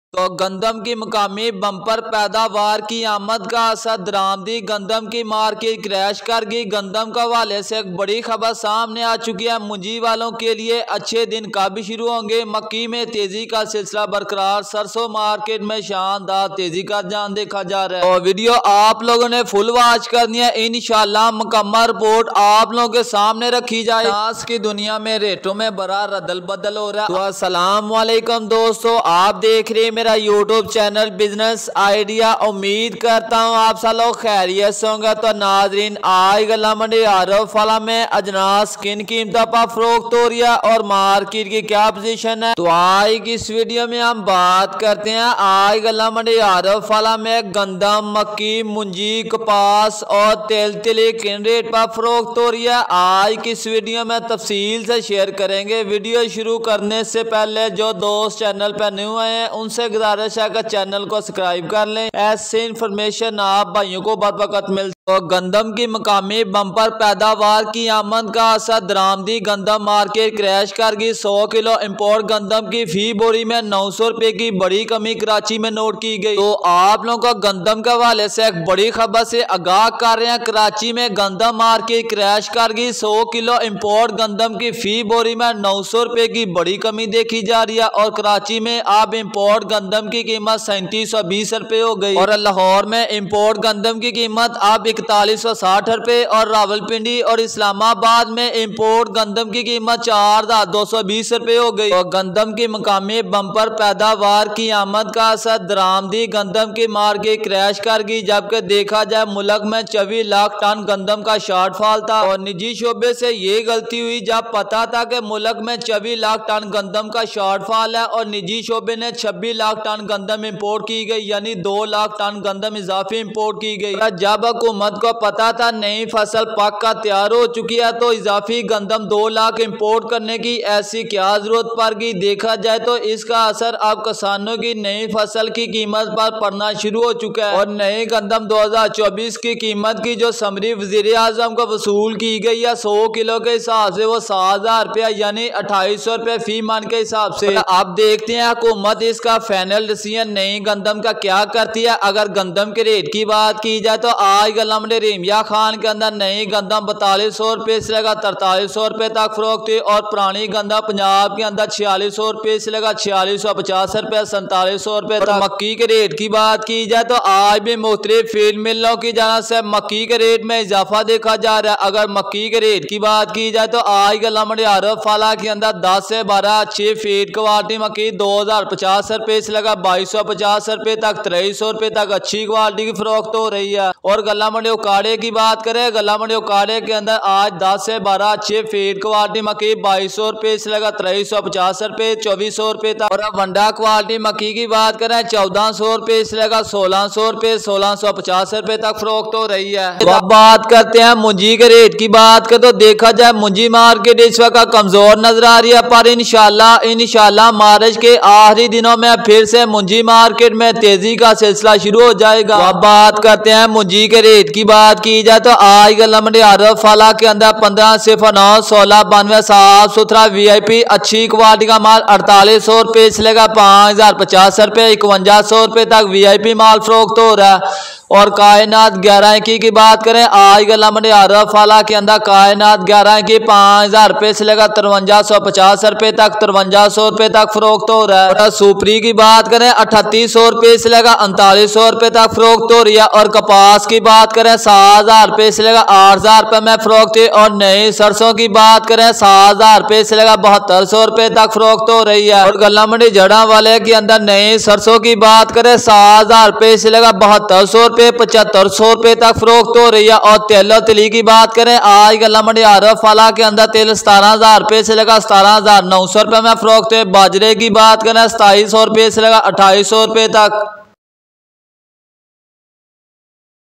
तो गंदम की मकामी बम्पर पैदावार की आमद का असर दरामदी गंदम की मार्केट क्रैश कर गई। गंदम का हवाले से एक बड़ी खबर सामने आ चुकी है। मुंजी वालों के लिए अच्छे दिन कब शुरू होंगे? मक्की में तेजी का सिलसिला बरकरार, सरसों मार्केट में शानदार तेजी का रुझान देखा जा रहा है। और वीडियो आप लोगों ने फुल वॉच करनी है, इंशाल्लाह मुकम्मल रिपोर्ट आप लोगों के सामने रखी जाए। आज की दुनिया में रेटों में बड़ा रदल बदल हो रहा है। तो अस्सलाम वालेकुम दोस्तों, आप देख रहे हैं मेरा यूट्यूब चैनल बिजनेस आइडिया। उम्मीद करता हूँ आप सब लोग खैरियत से होंगे। तो नाजरीन, आज गला मंडी आरफ वाला में अजनास किन कीमतों पर फरोख्त हो रही है और मार्केट की क्या पोजीशन है, तो आज की इस वीडियो में हम बात करते हैं। आज गला मंडी आरफ वाला में गंदम, मक्की, मुंजी, कपास और तेल किन रेट पर फरोख्त हो रही है, आज की इस वीडियो में तफसील से शेयर करेंगे। वीडियो शुरू करने से पहले जो दोस्त चैनल पर न्यू आए हैं उनसे गुजारिश है कि चैनल को सब्सक्राइब कर लें। ऐसे इंफॉर्मेशन आप भाइयों को बर वक्त मिलती। तो गंदम की मकामी बम्पर पैदावार की आमद का असर दरामदी गंदम मार्केट क्रैश कर गई। 100 किलो इंपोर्ट गंदम की फी बोरी में 900 रुपए की बड़ी कमी कराची में नोट की गई। तो आप लोगों को गंदम के हवाले से एक बड़ी खबर से आगाह कर रहे हैं। कराची में गंदम मार्केट क्रैश कर गई। 100 किलो इंपोर्ट गंदम की फी बोरी में 900 रुपए की बड़ी कमी देखी जा रही है और कराची में अब इंपोर्ट गंदम की कीमत 3720 रुपए हो गई और लाहौर में इंपोर्ट गंदम की कीमत अब 4160 रुपए और रावलपिंडी और इस्लामाबाद में इंपोर्ट गंदम की कीमत 4220 रुपए हो गई। और गंदम की मकामी बम्पर पैदावार की आमद का असर दरामदी गंदम की मार्केट क्रैश कर गई। जबकि देखा जाए मुल्क में 24 लाख टन गंदम का शॉर्टफॉल था और निजी शोबे से ये गलती हुई जब पता था कि मुल्क में 24 लाख टन गंदम का शॉर्टफॉल है और निजी शोबे ने 26 लाख टन गंदम इंपोर्ट की गई, यानी 2 लाख टन गंदम इजाफी इंपोर्ट की गई। जब हुकूमत को पता था नई फसल पक का तैयार हो चुकी है तो इजाफी गंदम 2 लाख इंपोर्ट करने की ऐसी क्या जरूरत पड़ गई? देखा जाए तो इसका असर अब किसानों की नई फसल की कीमत पर पड़ना शुरू हो चुका है और नई गंदम 2024 की कीमत की जो समरी वजीर आजम को वसूल की गई है 100 किलो के हिसाब से वो 7000 रुपया यानी 2800 रुपये फी मन के हिसाब से। अब देखते हैं हुकूमत इसका फाइनल डिसीजन नई गंदम का क्या करती है। अगर गंदम के रेट की बात की जाए तो आज गला मंडी रेमिया खान के अंदर नई गंदम 4200 रुपये से लेकर 4300 रुपये तक फरोख्त हुई और पुरानी गंदम पंजाब के अंदर 4600 रुपये से लेकर 4650 रुपये 4700 रुपये तक। मक्की के रेट की बात की जाए तो आज भी मुख्तलिफ फील्ड मिलों की जानिब से मक्की के रेट में इजाफा देखा जा रहा है। अगर मक्की के रेट की बात की जाए तो आज गला मंडी आरफ वाला के अंदर 10 से 12 अच्छी फीड क्वालिटी मक्की 2050 रुपये से लेकर 2250 रुपये तक 2300 रुपये तक अच्छी क्वालिटी की फरोख्त हो रही है। और गला मंडी उकाड़े की बात करें, गला मंडी उकाड़े के अंदर आज 10 से 12 अच्छी फीड क्वालिटी मक्की 2200 रुपये से लेकर 2350 रुपये 2400 रुपये तक। और वंडा क्वालिटी मक्की की बात करें 1400 रुपये से लेकर 1600 रुपये 1650 रुपये तक फरोख्त हो रही है। तो अब बात करते हैं मुंजी के रेट की बात करें तो देखा जाए मुंजी मार्केट इस वक्त कमजोर नजर आ रही है पर इंशाल्लाह मार्च के आखिरी दिनों में फिर से मुंजी मार्केट में तेजी का सिलसिला शुरू हो जाएगा। तो अब बात करते हैं मुंजी के रेट की बात की जाए तो आज गला मंडी आरफ वाला के अंदर 1509 16 92 साफ सुथरा वीआईपी अच्छी क्वालिटी का माल 4800 रुपये से लेकर 5050 रुपये 5100 रुपये तक वीआईपी माल फरोख्त हो रहा है। और कायनात 11 की बात करें आज गला मंडी आरफ वाला के अंदर कायनात 11 की 5000 रुपये से लेकर 5350 रुपये तक 5300 रुपये तक फरोख्त हो रहा है। और सुपरी की बात करें 3800 रुपये से लेकर 3900 रुपये तक फरोख्त हो रही है। और कपास की बात करें 7000 रुपये से लेकर 8000 रुपये में फरोख्त है। और नई सरसों की बात करें 7000 रुपये से लेकर 7200 रुपये तक फरोख्त हो रही है। और गला मंडी जड़ा वाले के अंदर नई सरसों की बात करें 7000 रुपये से लेकर 7200 रुपये 7500 रुपये तक फरोख्त हो रही है। और तेलो तिली की बात करें आज गला मंडी आरफ वाला के अंदर तेल 17000 रुपये से लेकर 17900 रुपये में फरोख्त है। बाजरे की बात करें 2700 रुपये से लेकर 2800 रुपये तक।